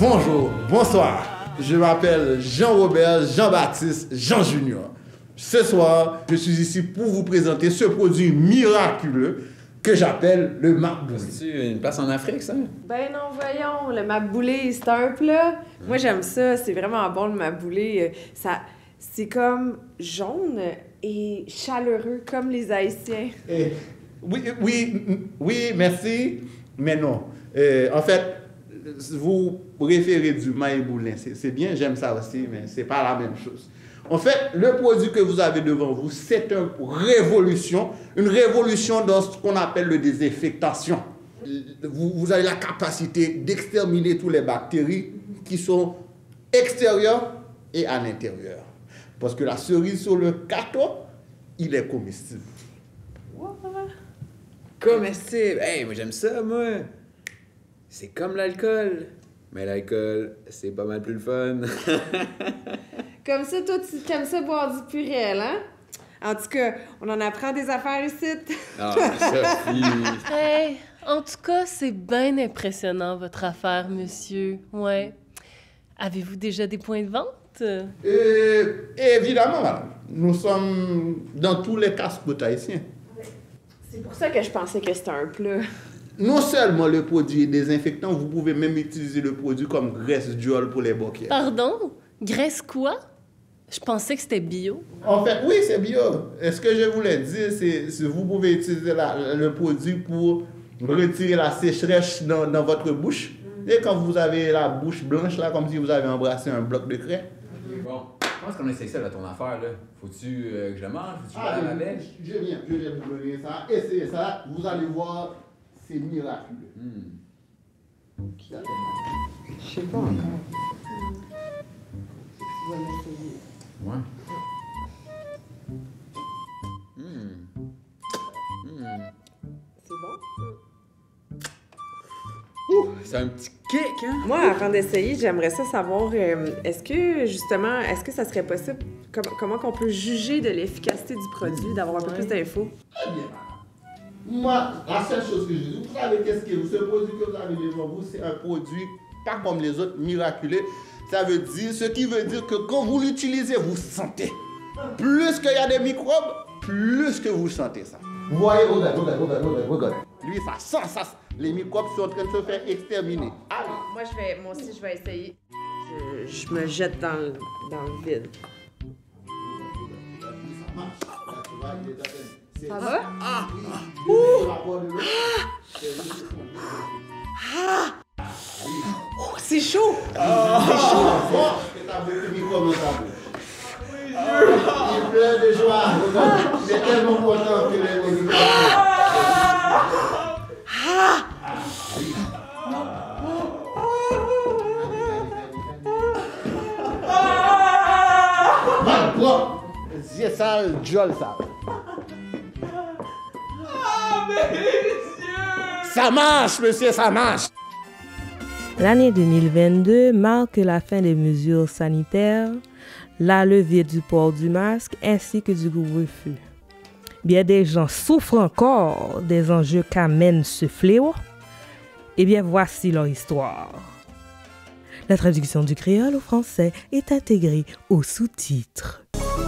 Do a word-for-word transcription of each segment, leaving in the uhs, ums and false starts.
Bonjour, bonsoir. Je m'appelle Jean-Robert Jean-Baptiste Jean Junior. Ce soir, je suis ici pour vous présenter ce produit miraculeux que j'appelle le Maboulé. C'est une place en Afrique, ça? Ben non, voyons, le Maboulé, c'est un plat. Mmh. Moi, j'aime ça, c'est vraiment bon, le Maboulé. Ça, c'est comme jaune et chaleureux, comme les Haïtiens. Eh, oui, oui, oui, merci, mais non. Eh, en fait, vous préférez du maïboulin, c'est bien, j'aime ça aussi, mais c'est pas la même chose. En fait, le produit que vous avez devant vous, c'est une révolution, une révolution dans ce qu'on appelle le désinfectation. Vous, vous avez la capacité d'exterminer toutes les bactéries qui sont extérieures et à l'intérieur. Parce que la cerise sur le gâteau, il est comestible. What? Comestible? Hey, moi j'aime ça, moi. C'est comme l'alcool. Mais l'alcool, c'est pas mal plus le fun. Comme ça, toi, tu aimes ça boire du purel, hein? En tout cas, on en apprend des affaires ici. Ah, Sophie! Hey, en tout cas, c'est bien impressionnant, votre affaire, monsieur. Ouais. Avez-vous déjà des points de vente? Et, évidemment, madame. Nous sommes dans tous les casse-croûtes haïtiens. C'est pour ça que je pensais que c'était un plat. Non seulement le produit est désinfectant, vous pouvez même utiliser le produit comme graisse d'huile pour les boquettes. Pardon? Graisse quoi? Je pensais que c'était bio. En fait, oui, c'est bio. Et ce que je voulais dire, c'est que vous pouvez utiliser la, le produit pour retirer la sécheresse dans, dans votre bouche. Mm. Et quand vous avez la bouche blanche, là, comme si vous avez embrassé un bloc de craie. Bon, je pense qu'on essaie ça, là, ton affaire, là. Faut-tu euh, que je le mange? Faut-tu Ah, que je le avec? Je viens, je viens vous donner ça. Essayez ça, vous allez voir, c'est miraculeux. Mm. Je sais pas encore. Tu vas m'essayer. Ouais. Mmh. Mmh. C'est bon? Ouh, c'est un petit kick, hein? Moi, avant d'essayer, j'aimerais ça savoir, euh, est-ce que, justement, est-ce que ça serait possible, com comment qu'on peut juger de l'efficacité du produit, d'avoir un peu plus d'infos? Très bien, madame. Moi, la seule chose que je dis, vous savez qu'est-ce que ce produit que vous avez devant vous, c'est un produit pas comme les autres, miraculeux. Ça veut dire, ce qui veut dire que quand vous l'utilisez, vous sentez. Plus qu'il y a des microbes, plus que vous sentez ça. Vous voyez, regardez, regardez, regardez, regardez. Lui, ça sent ça. Les microbes sont en train de se faire exterminer. Allez. Moi, je vais, moi aussi, je vais essayer. Je, je me jette dans le, dans le vide. Ça va? Ah! Ouh! Ah! Oh, c'est chaud! Ah. C'est chaud! C'est ta bouche de microbes dans ta bouche. Il pleure de joie. Il est tellement content que les microbes. C'est ça, le jol, ça. Ah, mais monsieur! Ça marche, monsieur, ça marche. L'année deux mille vingt-deux marque la fin des mesures sanitaires, la levée du port du masque ainsi que du couvre-feu. Bien des gens souffrent encore des enjeux qu'amène ce fléau. Eh bien, voici leur histoire. La traduction du créole au français est intégrée aux sous-titres.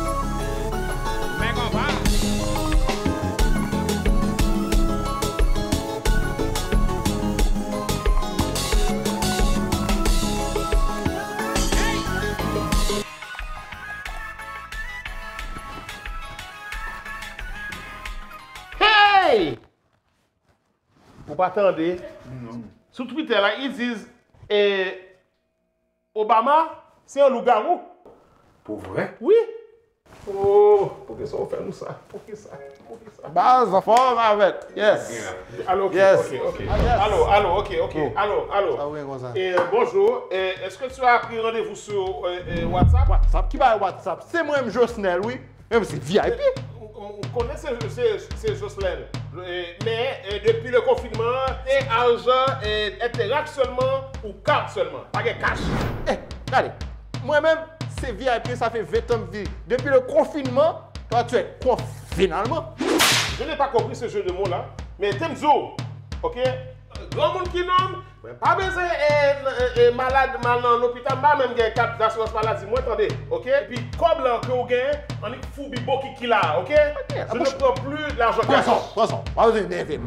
Hey! Vous pas attendre. Sur Twitter, là, ils disent eh, Obama, c'est un loup-garou. Pour vrai? Oui. Oh, pour que ça, on fait nous ça. Pour que ça. Pour que ça. Base, ça forme avec. Yes. Allô, ok, Yes. ok, ok. Ah, yes. Allô, allô, ok, ok. Oh. Allô, allô. Ah oui, comme ça. Et, euh, bonjour. Et, est-ce que tu as pris rendez-vous sur euh, euh, WhatsApp? WhatsApp, qui va WhatsApp? C'est moi-même Josnel, oui. Mais c'est V I P. On, on connaît ces, ces, ces Jocelyn. Euh, mais euh, depuis le confinement, et argent et interact seulement ou carte seulement. Pas de cash. Eh, allez. Moi-même, c'est V I P, ça fait vingt ans de vie. Depuis le confinement, toi, tu es quoi finalement? Je n'ai pas compris ce jeu de mots là. Mais Temzo, ok? Grand monde qui nomme, pas besoin de malade mal dans l'hôpital, pas même gagner carte d'assurance maladie, moi attendez, ok? Et puis comme là que vous gagnez, on est fou bibo qui là, ok? Je ne prends plus l'argent cash. Poisson, poisson, pas besoin d'énerver.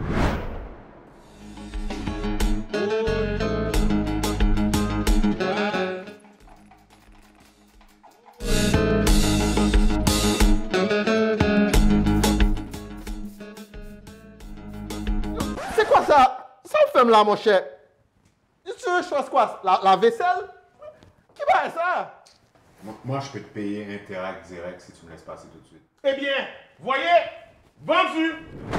C'est quoi ça? Ça fait là, mon cher. Tu veux chose quoi? La, la vaisselle? Qui va ça? Moi, je peux te payer Interact direct si tu me laisses passer tout de suite. Eh bien, voyez, vendu.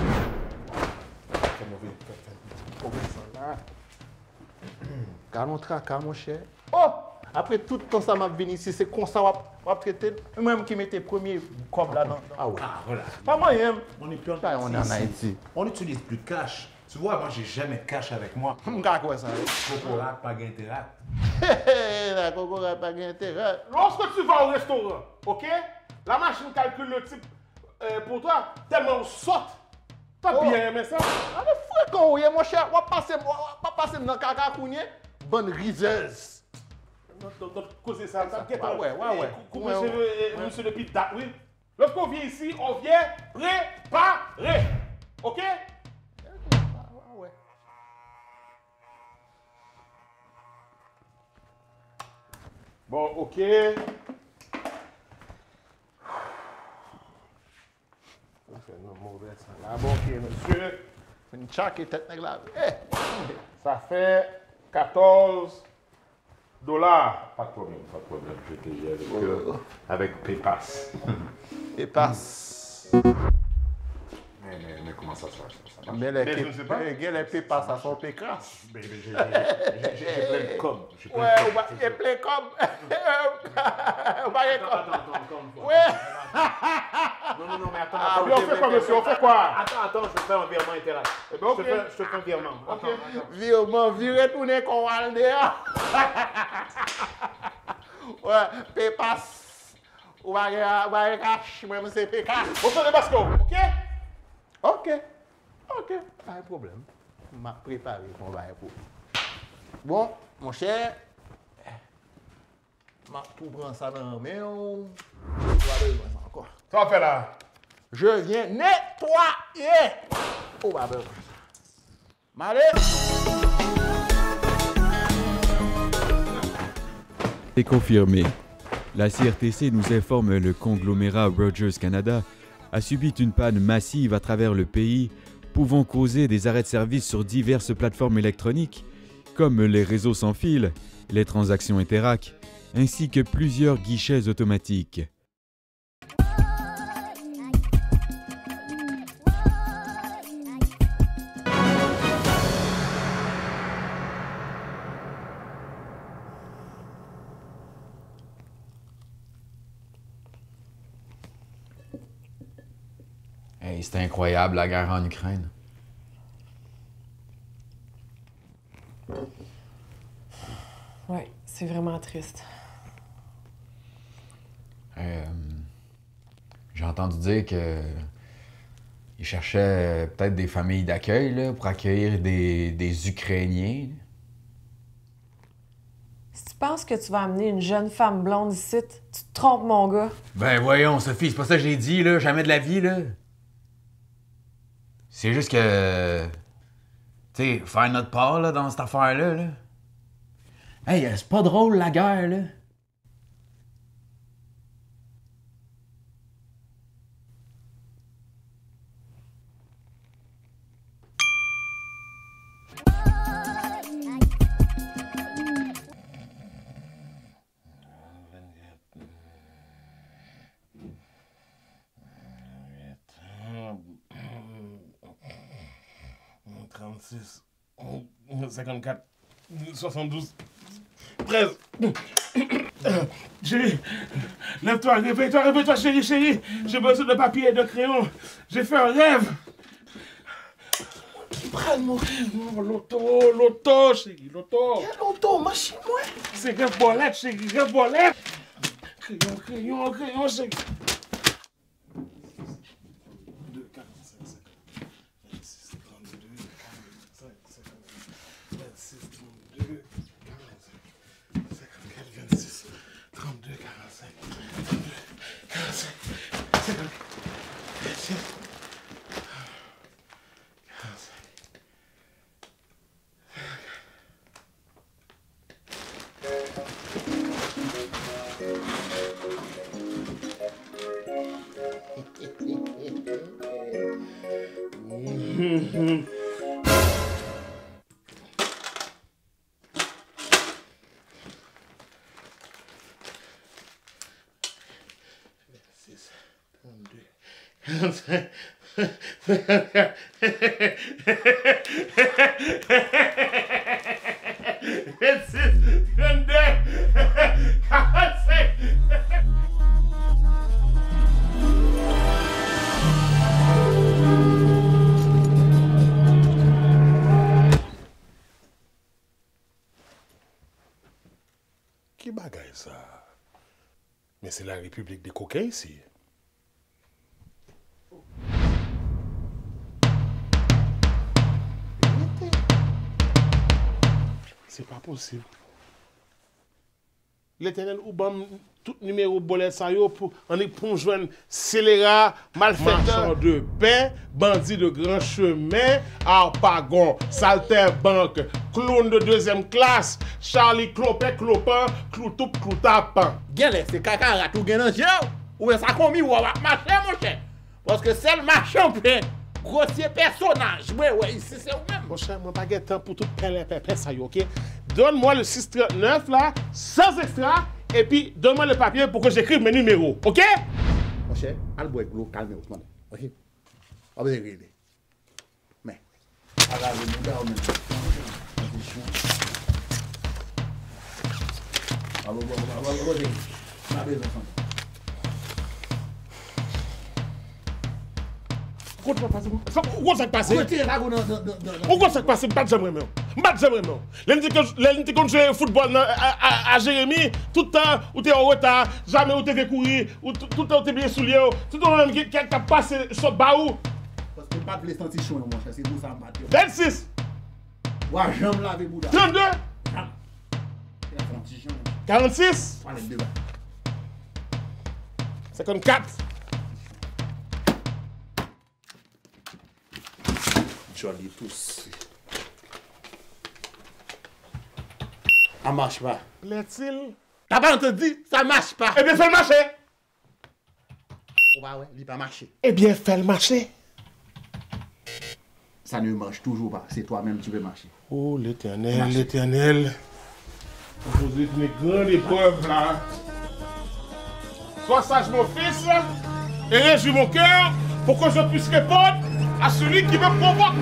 Calme, calme, mon cher. Oh! Après tout le temps, ça m'a venu ici, c'est comme ça qu'on va traiter. Moi-même qui mettais premier comme là-dedans. Ah ouais. Ah, voilà. Pas moyen. On est plus en Ah, on est en Haïti. On n'utilise plus de cash. Tu vois, moi, j'ai jamais de cash avec moi. M'gars quoi ça? Cocorat, pas Interact. Hé la cocorat pas d'intérêt. Lorsque tu vas au restaurant, ok? La machine calcule le type euh, pour toi, tellement on saute. T'as Oh. bien aimé ça? Ah, mais frère, quand on est, mon cher, on va passer, on va passer dans le caca cougné. Bonne riseuse. Donc, donc, causer ça, ça, Ouais, ouais, ouais, ouais. Coupe Ouais, monsieur, ouais. euh, monsieur depuis date, oui. Lorsqu'on vient ici, on vient préparer. Ok? Ouais. Bon, ok. Ça fait une mauvaise ça. Là, bon, ok, monsieur. Une chaque et tête là. Eh. Ça fait quatorze dollars. Pas de problème, pas de problème. Je vais payer avec, euh, avec PayPass. Et passe. mais, mais, mais comment ça se fait ça, ça marche? Mais les Mais je ne sais pas. les les pay passe à son pécrasse. Mais, mais j'ai- j'ai- j'ai j'ai plein de com. J'ai plein Ouais, de on com. va y a plein comme. On va y Attends, attends, attends, encore une fois. Ouais. Non, non, non, mais attends, Ah, attends. Puis on fait quoi, monsieur? On fait quoi? Attends, attends, je vais faire un virement Interact. Eh ben, ok. Je te fais- je te fais un virement. Attends, Ok. attends. Virement, viré tourner qu'on va le dire. Ouais, pay passe. On va y on va y cash, même c'est pay cash. On fait des basco, ok? Ok, ok, pas de problème. Je m'ai préparé pour va pour. Bon, mon cher, je tout prendre ça dans la main. Je vais besoin ça encore. Ça va faire là. Je viens nettoyer. Oh, bah, ben. Malé. C'est confirmé. La C R T C nous informe le conglomérat Rogers Canada a subi une panne massive à travers le pays, pouvant causer des arrêts de service sur diverses plateformes électroniques, comme les réseaux sans fil, les transactions Interact, ainsi que plusieurs guichets automatiques. Hey, c'était incroyable la guerre en Ukraine. Ouais, c'est vraiment triste. Euh, J'ai entendu dire que ils cherchaient peut-être des familles d'accueil là, pour accueillir des, des Ukrainiens. Si tu penses que tu vas amener une jeune femme blonde ici, tu te trompes, mon gars. Ben voyons, Sophie, c'est pas ça que j'ai dit, là. Jamais de la vie, là. C'est juste que... Tu sais, faire notre part, là, dans cette affaire-là, là. Hey, c'est pas drôle, la guerre, là. trente-six, cinquante-quatre, soixante-douze, treize. Chérie, lève-toi, réveille-toi, réveille-toi, chérie, chérie. J'ai besoin de papier et de crayon. J'ai fait un rêve. Prends mon rêve, l'auto, l'auto, chérie, l'auto. Quel auto, machine, moi? C'est rêve bolette, chérie, rêve bolette. Crayon, crayon, crayon, chérie. deux, quarante-cinq, cinquante, vingt-six, trente-deux, quarante-cinq, cinquante. Qui bagaille ça? Mais c'est la République des coquins ici. C'est pas possible. L'Éternel ou bam tout numéro bolet ça yo pour on est pour joindre scélérat, malfaiteur, marchand de pain, bandit de grand chemin, harpagon, saltimbanque, clown de deuxième classe, Charlie Clopin, Clopin, Cloutoup, Cloutapin. Gèle, c'est caca ratou gen nan jè ou est ça commis ou va marcher mon cher. Parce que c'est le marchand plein. Grossier personnage. Ouais, ouais, ici c'est vous-même. Mon cher, moi pas de temps pour tout pelle pelle ça yo, OK? Donne-moi le six trente-neuf là, sans extra, et puis donne-moi le papier pour que j'écrive mes numéros, OK? Mon cher, al boire l'eau, calmez-vous, OK? On va régler. Mais, alors, le gars, on est. Allô, bon, on va régler. On a besoin de Pourquoi ça passe? Pourquoi ça passe? Je ne sais pas vraiment. Je ne sais pas vraiment. L'année quand je joue au football à Jérémy, tout le temps où tu es en retard, jamais où tu es courir, tout le temps où tu es bien soulié, tout le temps même qui a passé sur baou. Parce que pas les sentir chaud, mon cher, c'est tout ça. vingt-six. Ouais, j'aime laver Bouddha. trente-deux. quarante-six. cinquante-quatre. Joli tous. Ça marche pas. Plaît-il? T'as pas entendu? Ça marche pas. Eh bien, fais le marché. Oh bah ouais, il pas marché. Eh bien, fais le marché. Ça ne marche toujours pas. C'est toi-même qui veux marcher. Oh, l'Éternel, l'Éternel. Aujourd'hui, c'est une grande épreuve là. Sois sage, mon fils, et réjouis mon cœur pour que je puisse répondre à celui qui me provoque.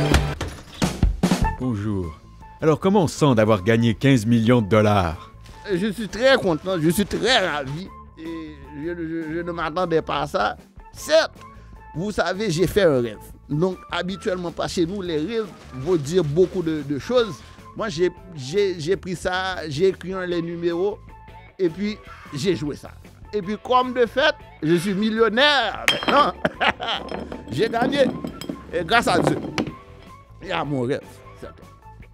Bonjour. Alors, comment on se sent d'avoir gagné quinze millions de dollars? Je suis très content, je suis très ravi. Et je, je, je ne m'attendais pas à ça. Certes, vous savez, j'ai fait un rêve. Donc, habituellement, pas chez nous, les rêves vont dire beaucoup de, de choses. Moi, j'ai pris ça, j'ai écrit les numéros, et puis j'ai joué ça. Et puis, comme de fait, je suis millionnaire maintenant. J'ai gagné. Et grâce à Dieu. Et à mon rêve, certain.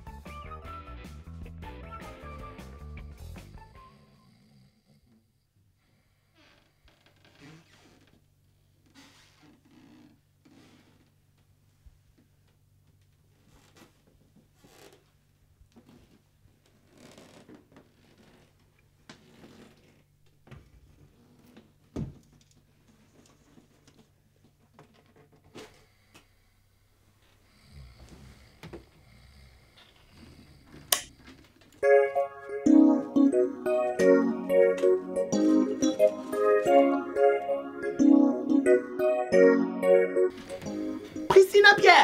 Christina Pierre!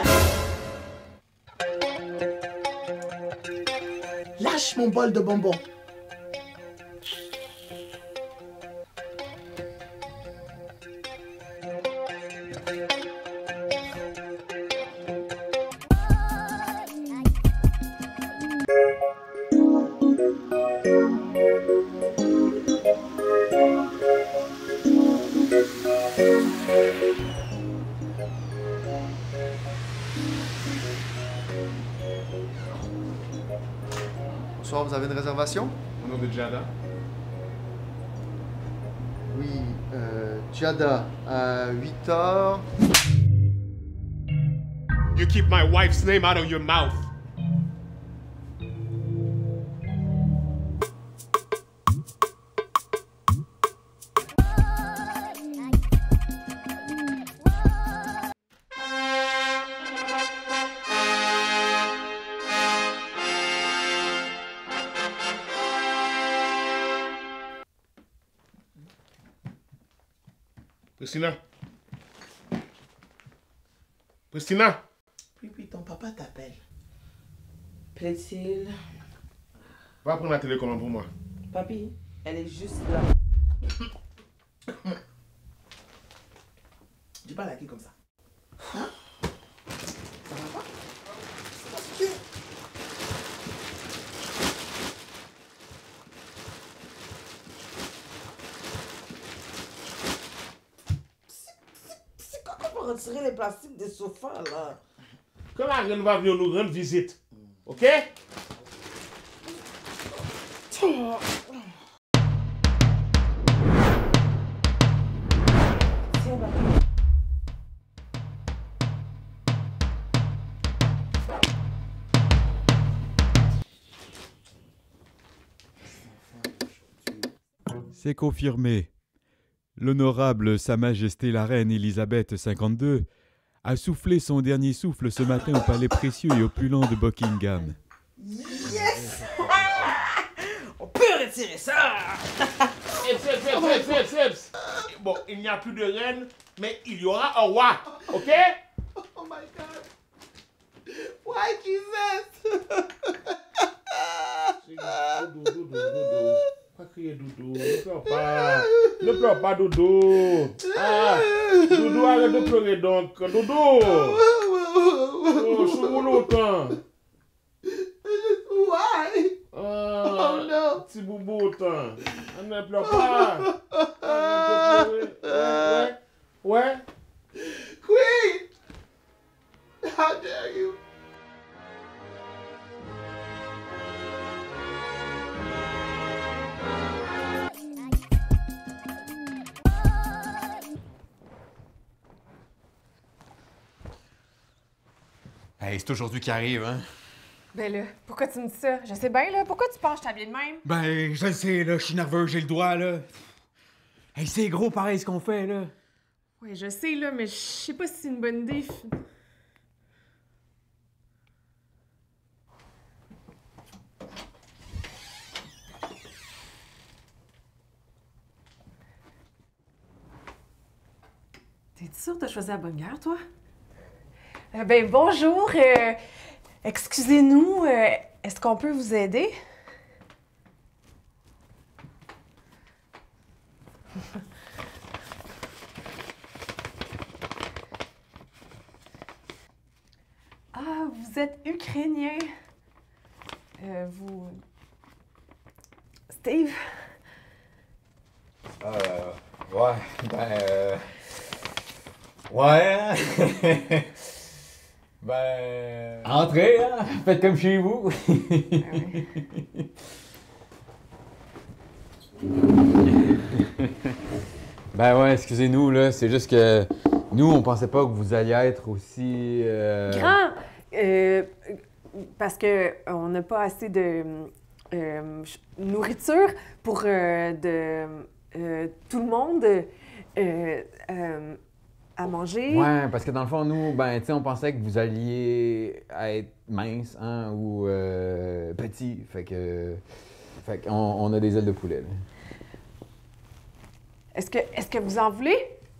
Lâche mon bol de bonbons. Bonsoir, vous avez une réservation? Au nom de Jada? Oui, euh, Giada, à huit heures. You keep my wife's name out of your mouth. Christina? Christina? Oui, oui, ton papa t'appelle. Plaît-il? Va prendre la télécommande pour moi. Papi, elle est juste là. Tu parles à qui comme ça? Hein? Ça va pas? C'est pas C'est quoi qu'on va retirer les plastiques des sofas là? Quand la reine va venir nous rendre visite, ok? C'est confirmé. L'honorable Sa Majesté la Reine Élisabeth cinquante-deux a soufflé son dernier souffle ce matin au palais précieux et opulent de Buckingham. Yes! On peut retirer ça! Eps, eps, eps, eps, eps, eps. Bon, il n'y a plus de reine, mais il y aura un roi, ok? Oh my God! Why Jesus? Doudou, doudou, doudou. Pas crier Doudou, ne pleure pas. Ne pleure pas, Doudou. Ah, Doudou, arrête de pleurer donc. Doudou. Oh, je suis longtemps. Why? Ah, Oh no. Petit boubou autant. Ne pleure pas. Arrête de pleurer. Ouais, ouais. Queen! How dare you? Hey, c'est aujourd'hui qui arrive, hein? Ben là, pourquoi tu me dis ça? Je sais bien, là. Pourquoi tu penses que je t'habille de même? Ben, je le sais, là. Je suis nerveux, j'ai le doigt, là. Hey, c'est gros pareil ce qu'on fait, là. Ouais, je sais, là, mais je sais pas si c'est une bonne idée. T'es sûre que t'as choisi la bonne guerre, toi? Euh, ben, bonjour. Euh, excusez-nous. Euh, est-ce qu'on peut vous aider? Ah, vous êtes ukrainien. Euh, vous... Steve? Euh... Ouais, ben... Euh... Ouais, hein? Ben... Entrez, hein? Faites comme chez vous. Ben ouais, excusez-nous, là. C'est juste que nous, on pensait pas que vous alliez être aussi... Euh... Grand! Euh, parce que on n'a pas assez de euh, nourriture pour euh, de, euh, tout le monde euh, euh, à manger. Ouais, parce que dans le fond, nous, ben, tu sais, on pensait que vous alliez être mince, hein, ou euh, petit. Fait que... Fait qu'on on a des ailes de poulet, là. Est-ce que, est-ce que vous en voulez?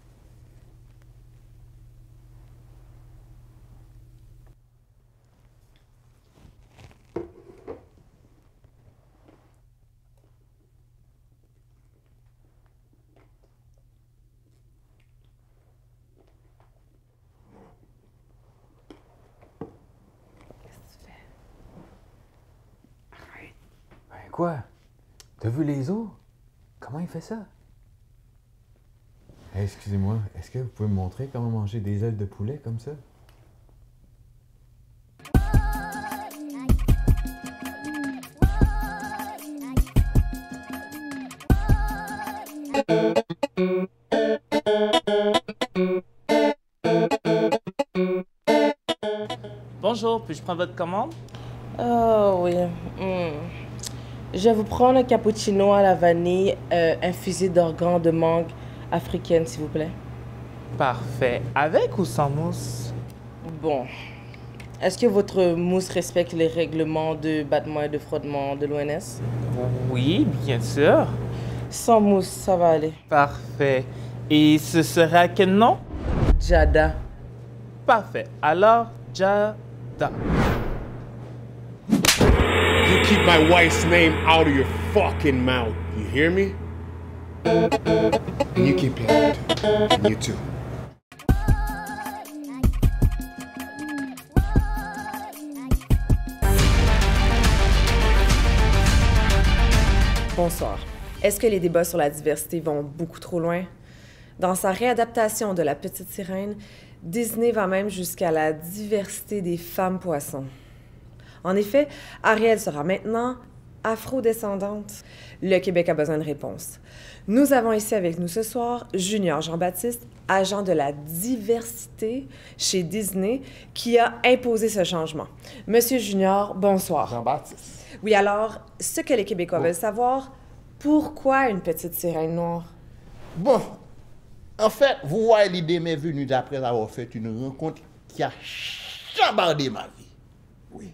Qu'est-ce que tu fais? Arrête. Ben quoi? T'as vu les os? Comment il fait ça? Hey, excusez-moi, est-ce que vous pouvez me montrer comment manger des ailes de poulet comme ça? Bonjour, puis-je prendre votre commande? Oh oui. Hmm. Je vais vous prendre un cappuccino à la vanille euh, infusé d'organ de mangue africaine, s'il vous plaît. Parfait. Avec ou sans mousse? Bon. Est-ce que votre mousse respecte les règlements de battement et de frottement de l'O N S? Oui, bien sûr. Sans mousse, ça va aller. Parfait. Et ce sera à quel nom? Jada. Parfait. Alors, Jada. You keep my wife's name out of your fucking mouth. You hear me? And you keep it. And you too. Bonsoir. Est-ce que les débats sur la diversité vont beaucoup trop loin? Dans sa réadaptation de La Petite Sirène, Disney va même jusqu'à la diversité des femmes poissons. En effet, Ariel sera maintenant afrodescendante. Le Québec a besoin de réponses. Nous avons ici avec nous ce soir Junior Jean-Baptiste, agent de la diversité chez Disney, qui a imposé ce changement. Monsieur Junior, bonsoir. Jean-Baptiste. Oui, alors, ce que les Québécois Bon. veulent savoir, pourquoi une petite sirène noire? Bon, en fait, vous voyez, l'idée m'est venue après avoir fait une rencontre qui a chambardé ma vie. Oui.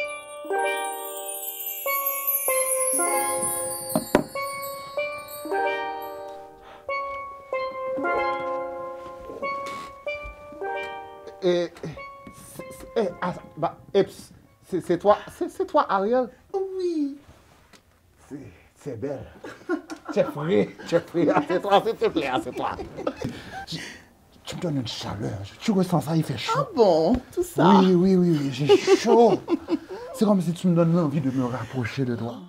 Et, c'est- et, ah, bah, et, c'est c'est toi, c'est c'est toi, Ariel? Oui. C'est- C'est belle. Jeffrey, Jeffrey, assieds-toi, s'il te plaît, assieds-toi. Tu tu me donnes une chaleur, tu ressens ça, il fait chaud. Ah bon, tout ça? Oui, oui, oui, oui, j'ai chaud. C'est comme si tu me donnes l'envie de me rapprocher de toi.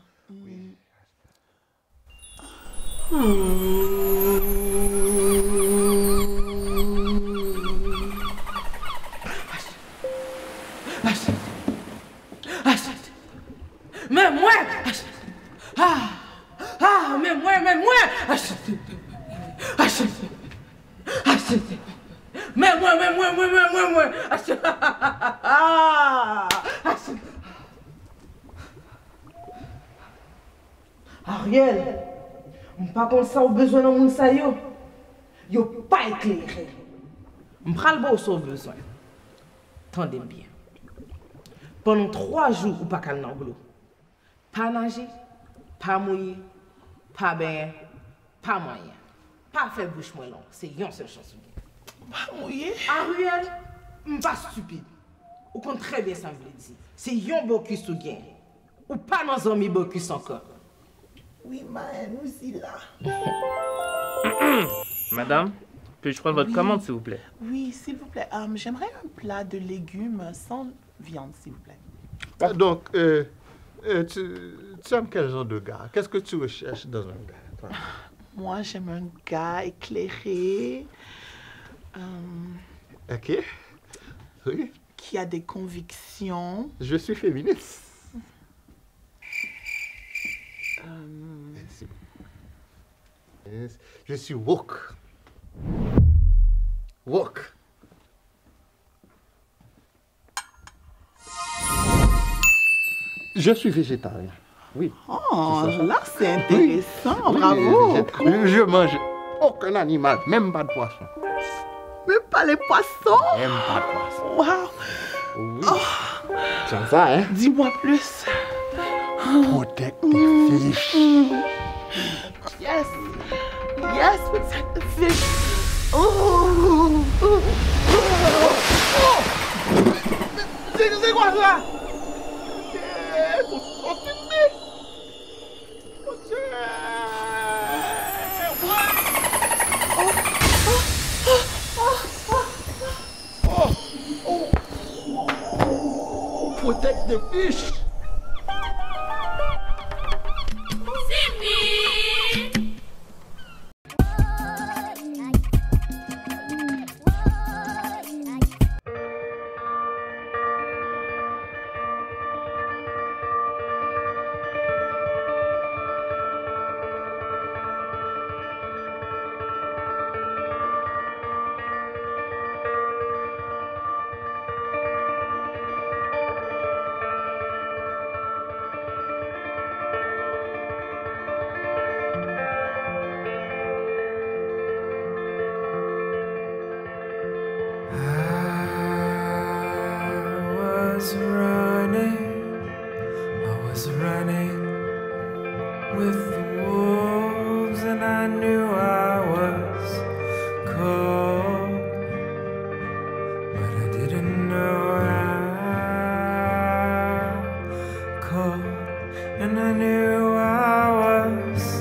Mais moi! Ah! Ah! Mais moi, mais moi! Mais moi, mais moi, moi, moi, moi, moi! Ah! Ariel, on pas comme ça au besoin de mon sa yo. Yo pas éclairé. On prend le beau au besoin. Tendez bien. Pendant trois jours, ou pas qu'à l'eau. Pas nager, pas mouiller, pas bain, pas moyen. Pas faire bouche moins long. C'est une seule chose. Pas mouiller? Ariel, on pas stupide. Ou qu'on très bien ça veut dire. C'est un bocus ou gain. Ou pas dans un bocus encore. Oui, mais nous y là. Madame, puis-je prendre votre Oui. commande, s'il vous plaît? Oui, s'il vous plaît. Euh, J'aimerais un plat de légumes sans viande, s'il vous plaît. Ah, donc, euh, euh, tu, tu aimes quel genre de gars? Qu'est-ce que tu recherches dans un gars? toi? Moi, j'aime un gars éclairé. euh, Ok. Oui. Qui a des convictions. Je suis féministe. Euh, Yes. Je suis woke. Woke. Je suis végétarien. Oui. Oh, C'est ça. là, c'est Oui. intéressant. Oui, Bravo. végétarien. Je mange aucun animal, même pas de poisson. Mais pas les poissons. Même pas de poisson. Wow. Oui. Tu as ça, hein? Dis-moi plus. Protect the fish. Yes. Yes, protect the fish. Oh. Oh. Oh. C'est c'est quoi ça? Yes. Oh, filmé. Protect the fish. was running, I was running with the wolves, and I knew I was cold, but I didn't know how cold, and I knew I was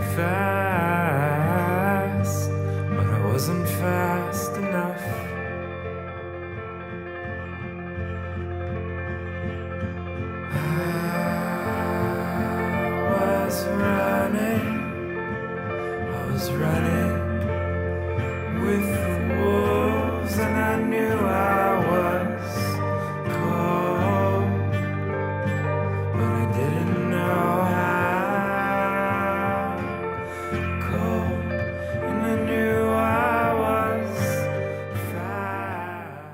fast, but I wasn't fast enough. Running with the wolves, and I knew I was cold, but I didn't know how cold, and I knew I was fast.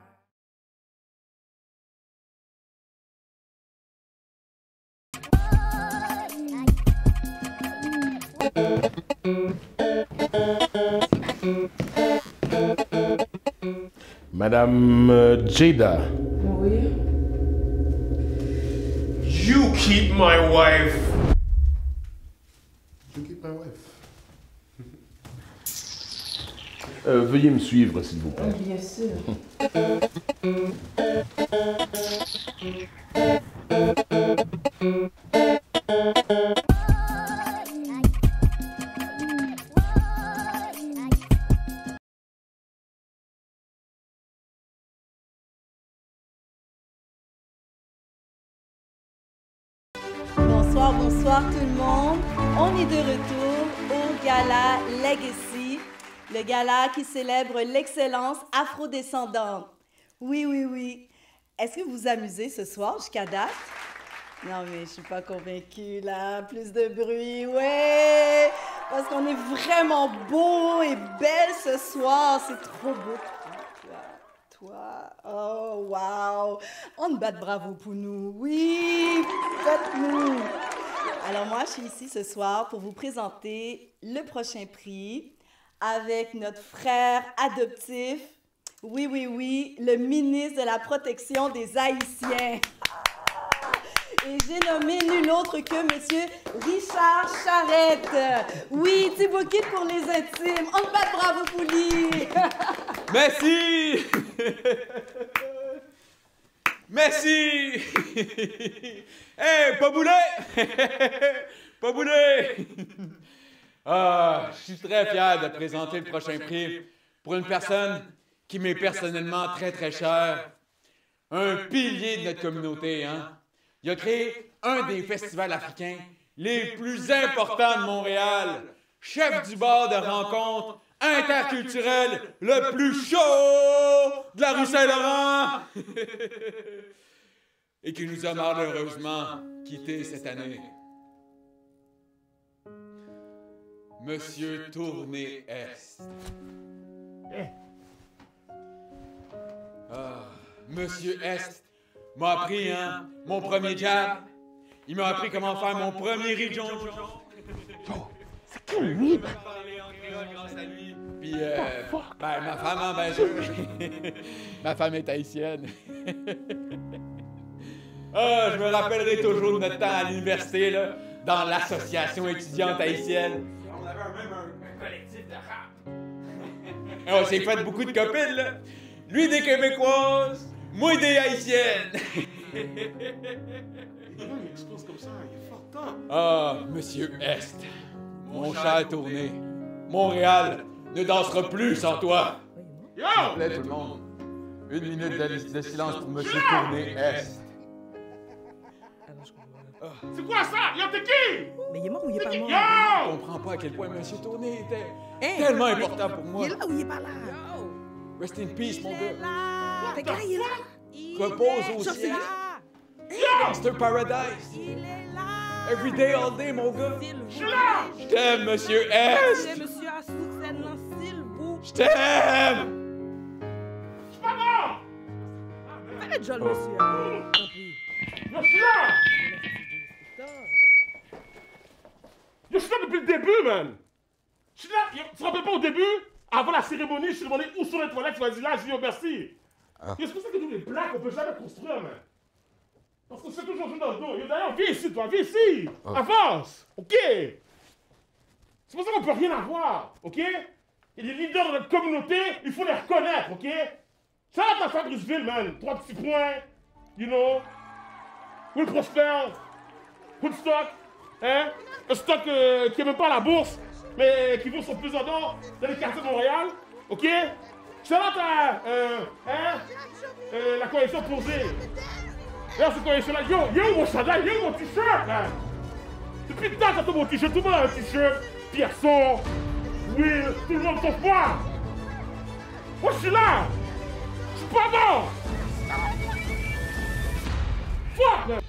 Madame uh, Jada. Oui. You keep my wife. You keep my wife. Euh, veuillez me suivre, s'il vous plaît. Bien sûr. Bonsoir, bonsoir tout le monde. On est de retour au Gala Legacy, le gala qui célèbre l'excellence afrodescendante. Oui, oui, oui. Est-ce que vous vous amusez ce soir jusqu'à date? Non, mais je suis pas convaincue, là. Plus de bruit, ouais! Parce qu'on est vraiment beau et belle ce soir. C'est trop beau. Toi, oh, wow! On bat bravo pour nous, oui! Faites-nous! Alors moi, je suis ici ce soir pour vous présenter le prochain prix avec notre frère adoptif, oui, oui, oui, le ministre de la Protection des Haïtiens. Et j'ai nommé nul autre que Monsieur Richard Charette. Oui, Thibaut Kid pour les intimes. On bat bravo pour lui! Merci! Merci! Hey, pas boulet! Pas boulet! Ah, je suis très fier de présenter le prochain prix pour une personne qui m'est personnellement très, très chère. Un pilier de notre communauté, hein? Il a créé un des festivals africains les plus importants de Montréal. Chef du bar de rencontre interculturel le plus chaud de la rue Saint-Laurent. Et qui nous a malheureusement quittés cette année. Monsieur Tourné-Est. Ah, Monsieur Est m'a appris, hein, mon premier jab. Il m'a appris comment faire mon premier riz John John. C'est quel lui, man? Grâce à lui. Puis, euh, ben, ma femme, hein, ben, je... ma femme est haïtienne. Ah, je me rappellerai toujours de notre temps à l'université, là, dans l'association étudiante haïtienne. On avait même un, un collectif de rap. Et on s'est fait beaucoup de copines, là. Lui des Québécoises, moi des Haïtiennes. Il explose comme ça, il est fort temps. Ah, Monsieur Est, mon cher Tourné, Montréal ne dansera plus sans toi. Yo! S'il vous plaît, tout le monde, une minute de, de silence pour Monsieur Tourné-Est. C'est quoi ça? Yo, t'es qui? Mais il est mort ou il est pas mort? Je comprends pas à quel point Monsieur Tourné était Hey, tellement important pour moi. Il est là ou il est pas là? Rest in peace, mon gars. Fait que là, il est là. Repose au ciel. Gangster Paradise. Il est là. Every day, all day, mon gars. Je suis là! Je t'aime, Monsieur C'est Est. monsieur Assouk, s'il vous Je t'aime. Je suis pas mort! Faites John, monsieur. Tant pis. Je suis là! Je suis là depuis le début, man! Je suis là! Tu te rappelles pas au début? Avant la cérémonie, je suis demandé où sont les toilettes, tu m'as dit là, je dis oh merci! Ah. C'est pour ça que nous, les blacks, on peut jamais construire, man. Parce que c'est toujours joué dans le dos. D'ailleurs, viens ici, toi, viens ici. Ah. Avance, ok? C'est pour ça qu'on peut rien avoir, ok? Il y a des leaders de notre communauté, il faut les reconnaître, ok? Ça, t'as fait Bruceville, man. Trois petits points, you know? Will Prosper, Woodstock, hein? Un stock euh, qui n'est même pas à la bourse, mais qui vaut son pesant d'or dans les quartiers de Montréal, ok? Ça, t'as euh, hein? euh, la coalition posée. D'ailleurs, cette coalition-là, yo, yo, mon chandail, yo, mon t-shirt, là! Depuis le temps, t'as mon t-shirt, tout le monde a un t-shirt, Pierson, Will, tout le monde sauf moi! Moi, je suis là! Je suis pas mort! Fuck, man!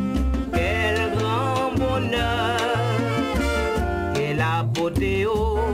Quel grand bonheur et la beauté, oh.